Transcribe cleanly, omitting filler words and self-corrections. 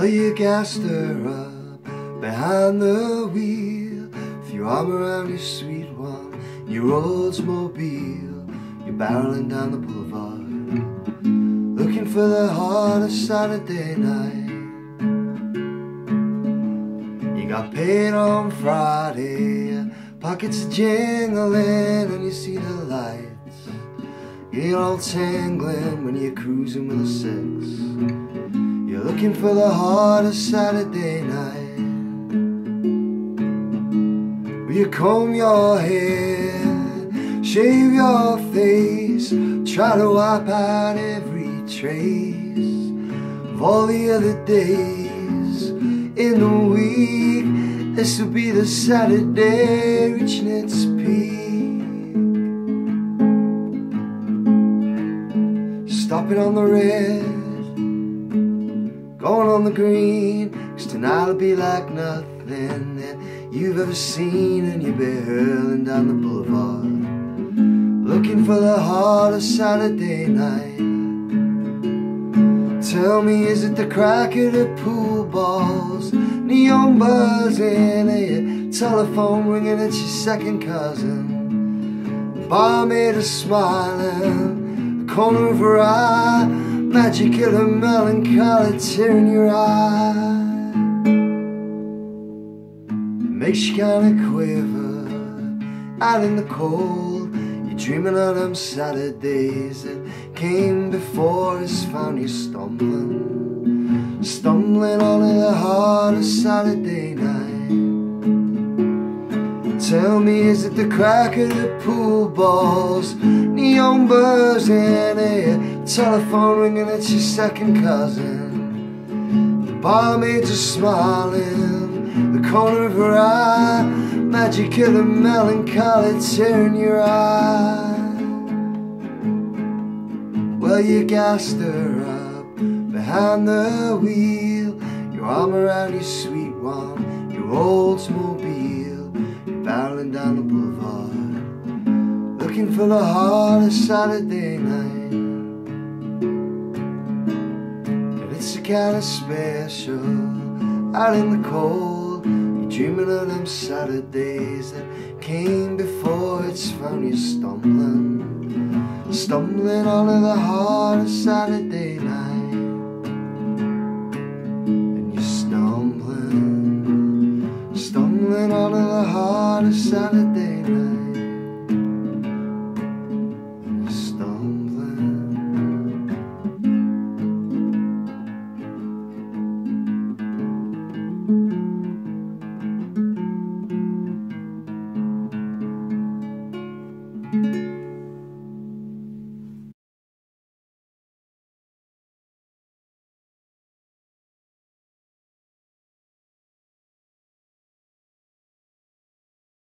Well, you gassed her up behind the wheel, with your arm around your sweet one, your Oldsmobile. You're barreling down the boulevard, looking for the heart of Saturday night. You got paid on Friday, pockets are jingling, and you see the lights. You get all tangling when you're cruising with a six. You're looking for the heart of Saturday night. Will you comb your hair, shave your face, try to wipe out every trace of all the other days in the week? This will be the Saturday reaching its peak. Stopping on the red, going on the green, 'cause tonight'll be like nothing that you've ever seen. And you'll be hurling down the boulevard, looking for the heart of Saturday night. Tell me, is it the crack of the pool balls, neon buzzing, or your telephone ringing at your second cousin? The barmaid is smiling, the corner of her eye, magic of a melancholy tear in your eye. Makes you kinda quiver out in the cold. You're dreaming of them Saturdays that came before us, found you stumbling, stumbling onto the heart of Saturday night. Tell me, is it the crack of the pool balls, neon buzzing, or your telephone ringing at your second cousin? The barmaids are smiling, the corner of her eye, magic of the melancholy tear in your eye. Well, you gassed her up behind the wheel, your arm around your sweet one, your Oldsmobile. You're barreling down the boulevard, looking for the heart of Saturday night. And it's a kind of special out in the cold. You're dreaming of them Saturdays that came before it's found you stumbling, stumbling onto the heart of Saturday night. And you're stumbling, stumbling onto the heart of Saturday night.